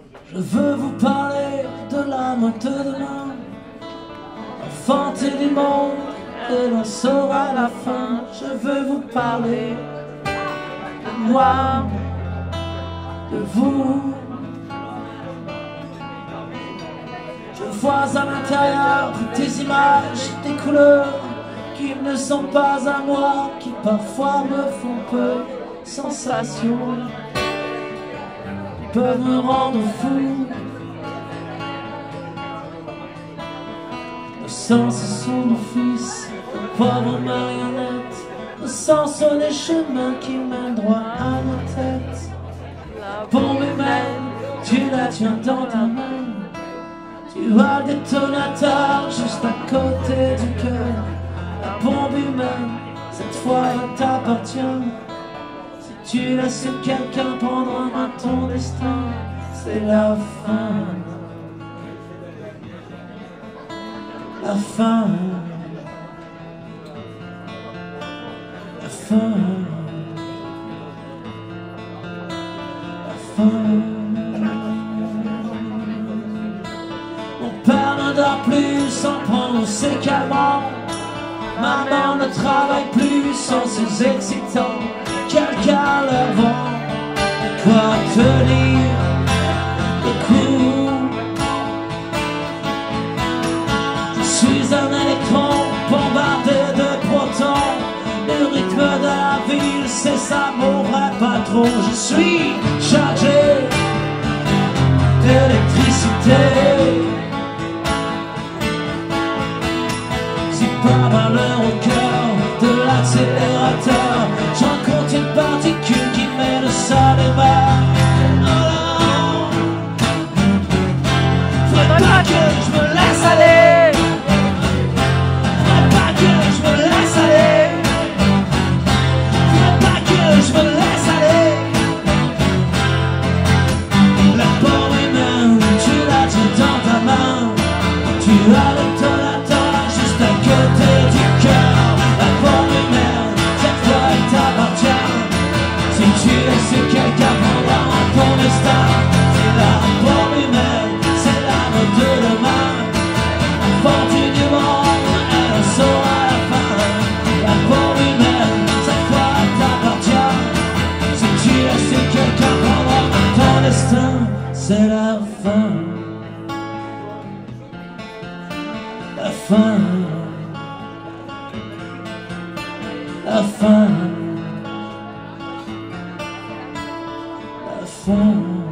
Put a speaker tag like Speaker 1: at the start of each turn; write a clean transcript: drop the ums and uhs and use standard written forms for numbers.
Speaker 1: Je veux vous parler de l'âme de demain, enfantée du monde, et l'on saura la fin. Je veux vous parler de moi, de vous. Je vois à l'intérieur des images, des couleurs qui ne sont pas à moi, qui parfois me font peur. Sensations qui peuvent me rendre fou. Nos sens sont nos fils, nos pauvres marionnettes. Nos sens sont les chemins qui mènent droit à nos têtes. La bombe humaine, tu la tiens dans ta main. Tu as le détonateur juste à côté du cœur. La bombe humaine, cette fois elle t'appartient. Si tu laisses quelqu'un prendre en main ton destin, c'est la fin. La fin. La fin. La fin. Mon père ne dort plus sans prendre ses calmants. Maman ne travaille plus sans ses excitants. Quelqu'un leur vend quoi tenir le coup. Je suis un électron bombardé de protons. Le rythme de la ville, c'est ça mon vrai patron. Je suis chargé d'électricité. Si par malheur au cœur de l'accélérateur j'en compte une particule qui met le sol et bas. Oh, faudrait pas que je me laisse aller. Faudrait pas que je me laisse aller. Faudrait pas que je me laisse aller. La bombe humaine, tu la tiens dans ta main. Tu as le détonateur juste à côté du cœur. La bombe humaine, cette fois elle t'appartient. Si tu laisses quelqu'un prendre en ton destin, c'est la bombe humaine, c'est l'âme de demain. Enfantée du monde, elle saura la fin. La bombe humaine, cette fois elle t'appartient. Si tu laisses quelqu'un prendre en ton destin, c'est la fin. La fin. La fin. La fin.